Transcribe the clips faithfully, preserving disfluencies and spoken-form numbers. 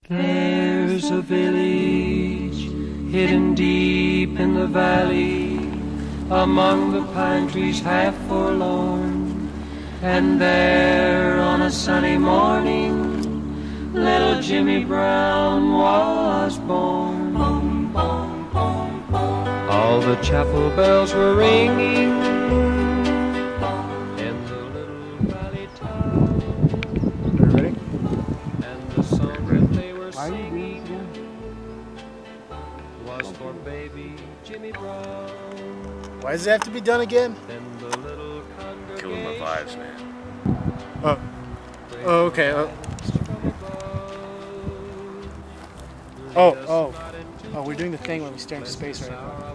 There's a village hidden deep in the valley, among the pine trees half forlorn. And there on a sunny morning, little Jimmy Brown was born. Boom, boom, boom, boom. All the chapel bells were ringing in the little valley town. Are you ready? And the song that they were singing was for baby Jimmy Brown. Why does it have to be done again? Then the little Killing my vibes, man. Oh. Oh, okay. Oh. Oh, oh. Oh, we're doing the thing when we stare into space right now.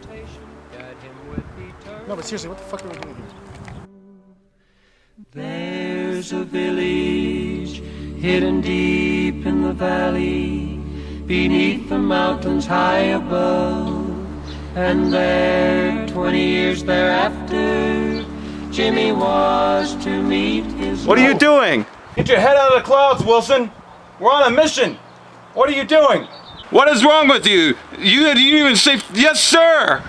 No, but seriously, what the fuck are we doing here? There's a village hidden deep in the valley, beneath the mountains high above. And there, twenty years thereafter, Jimmy was to meet his What are you love. doing? Get your head out of the clouds, Wilson. We're on a mission. What are you doing? What is wrong with you? You didn't even say yes, sir.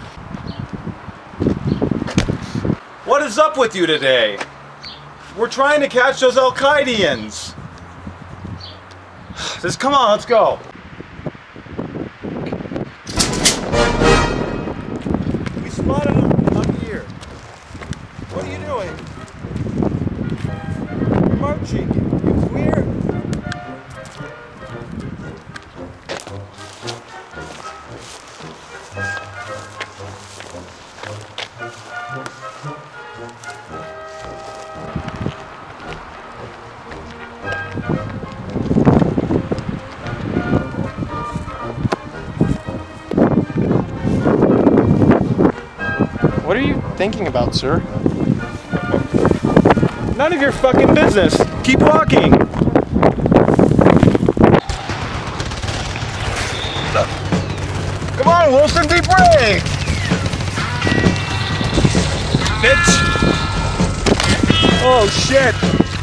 What is up with you today? We're trying to catch those Al-Qaedians. Just come on, let's go. We spotted them up here. What are you doing? You're marching. You queer? What are you thinking about, sir? None of your fucking business. Keep walking. Come on, Wilson, be brave. Bitch. Oh, shit.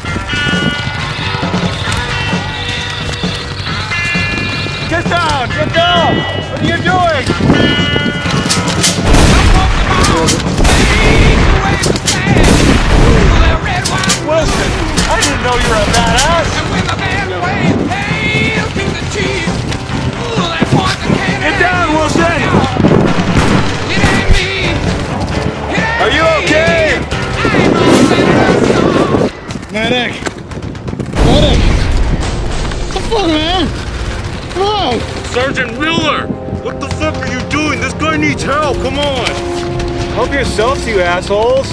Get down, get down. What are you doing? Wilson, I didn't know you were a badass. Get down, Wilson. Are you okay? Medic! Medic! What the fuck, man? Come on! Sergeant Miller, what the fuck are you doing? This guy needs help. Come on. Help yourselves, you assholes.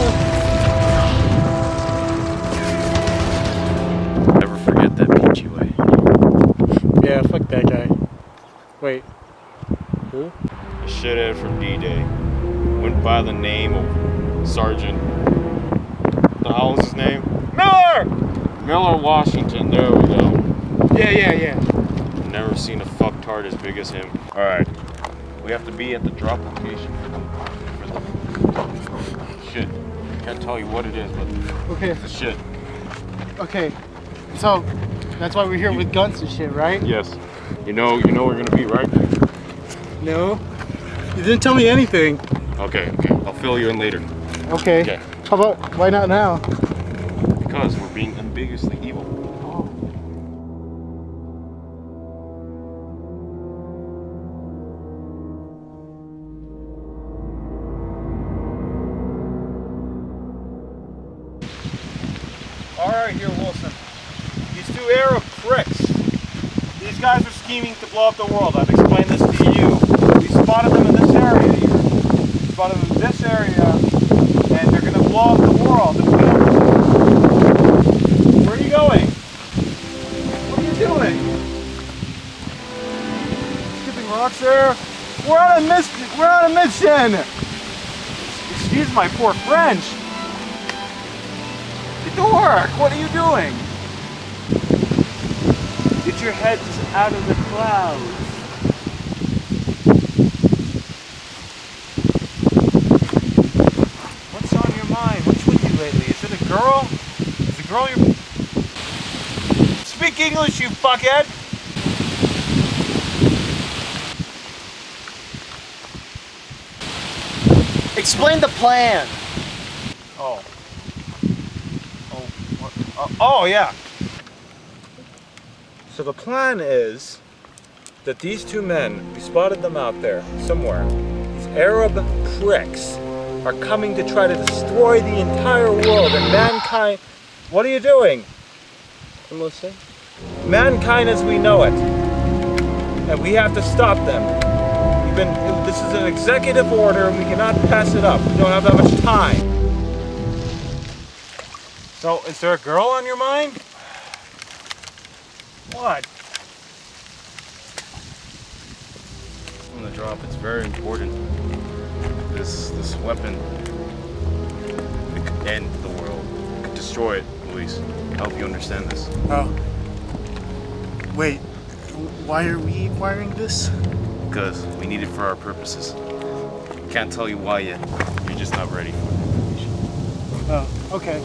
Never forget that peachy way. Yeah, fuck that guy. Wait. Who? A shithead from D-Day. Went by the name of Sargent. What the hell was his name? Miller! Miller Washington, there we go. Yeah, yeah, yeah. Never seen a fucktard as big as him. Alright. We have to be at the drop location for the, for the shit. Can't tell you what it is, but Okay, it's the shit. okay. So, that's why we're here with guns and shit, right? Yes. You know you know where we're gonna be, right? No. You didn't tell me anything. Okay, okay. I'll fill you in later. Okay. Okay. How about, why not now? Because we're being ambiguously evil. Alright here, Wilson. These two Arab pricks. These guys are scheming to blow up the world. I've explained this to you. We spotted them in this area here. We spotted them in this area, and they're gonna blow up the world. Where are you going? What are you doing? Skipping rocks there? We're on a mission! We're on a mission! Excuse my poor French. Get to work! What are you doing? Get your heads out of the clouds. What's on your mind? What's with you lately? Is it a girl? Is the girl you're... Speak English, you fuckhead! explain the plan. Oh. Oh, what? Oh, oh, yeah. So the plan is that these two men, we spotted them out there somewhere. These Arab pricks are coming to try to destroy the entire world and mankind. What are you doing? I'm listening. Mankind as we know it. And we have to stop them. We've been, this is an executive order and we cannot pass it up. We don't have that much time. So, is there a girl on your mind? What? On the drop, it's very important. This this weapon, it could end the world. It could destroy it, Luis. I hope you understand this. Oh. Wait, why are we acquiring this? Because we need it for our purposes. Can't tell you why yet. You're just not ready for it. Oh, okay.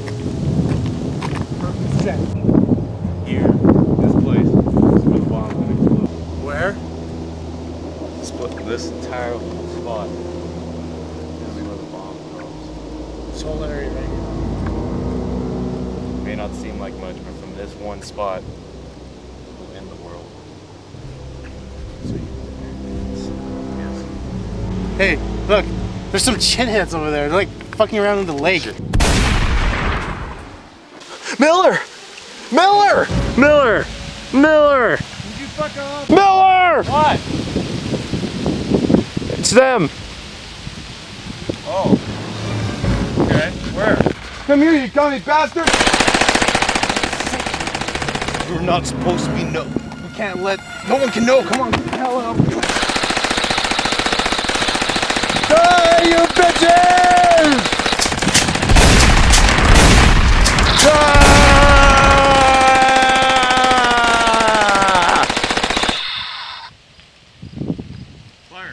Set. Here, this place, this is where the bomb's gonna explode. Where? Split this entire spot. This is where the bomb goes. This whole area right here. May not seem like much, but from this one spot, will end the world. So you yes. Hey, look, there's some chinheads over there. They're like fucking around in the lake. Shit. Miller! Miller! Miller! Miller! Did you fuck off? Miller! What? It's them! Oh. Okay, where? Come here, you gummy bastard! You're not supposed to be no. We can't let... No one can know, come on, get the hell out. Die, you bitches! Die! Fire.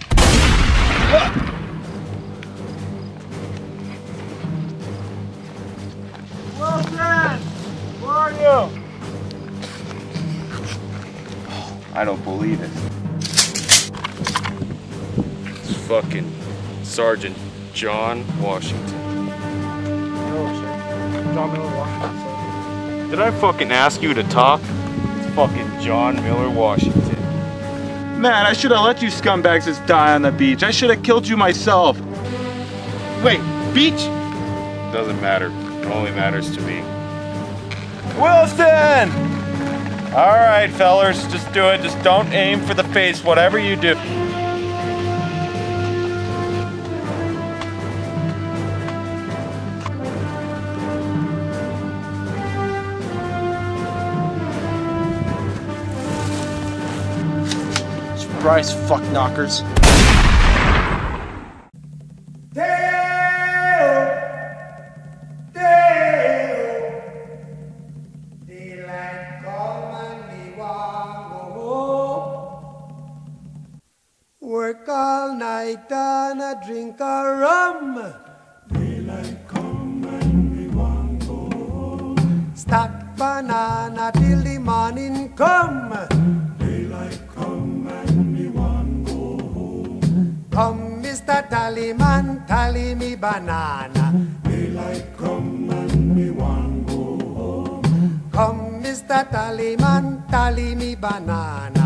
Wilson! Where are you? I don't believe it. It's fucking Sergeant John Washington. John Miller Washington. Did I fucking ask you to talk? It's fucking John Miller Washington. Man, I should have let you scumbags just die on the beach. I should have killed you myself. Wait, beach? Doesn't matter. It only matters to me. Wilson! All right, fellers, just do it. Just don't aim for the face, whatever you do. Surprise, fuck knockers. Work all night and a drink a rum. Daylight come and we want go home. Stack banana till the morning come. Daylight come and we want go home. Come, Mister Tallyman, tally me banana. Daylight come and we want go home. Come, Mister Tallyman, tally me banana.